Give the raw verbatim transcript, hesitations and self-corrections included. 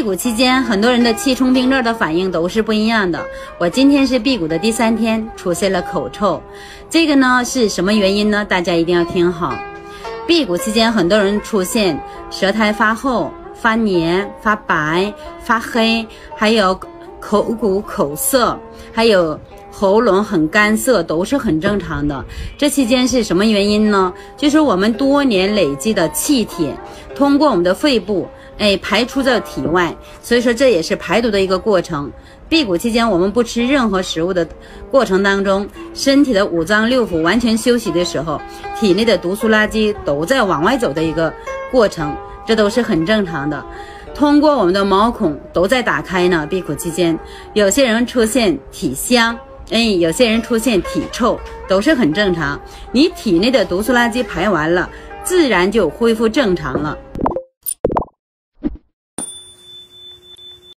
辟谷期间，很多人的气冲病热的反应都是不一样的。我今天是辟谷的第三天，出现了口臭，这个呢是什么原因呢？大家一定要听好。辟谷期间，很多人出现舌苔发厚、发黏、发白、发黑，还有口苦、口涩，还有喉咙很干涩，都是很正常的。这期间是什么原因呢？就是我们多年累积的气铁通过我们的肺部哎排出到体外，所以说这也是排毒的一个过程。辟谷期间我们不吃任何食物的过程当中，身体的五脏六腑完全休息的时候，体内的毒素垃圾都在往外走的一个过程，这都是很正常的。通过我们的毛孔都在打开呢，辟谷期间有些人出现体香，哎，有些人出现体臭，都是很正常。你体内的毒素垃圾排完了，自然就恢复正常了。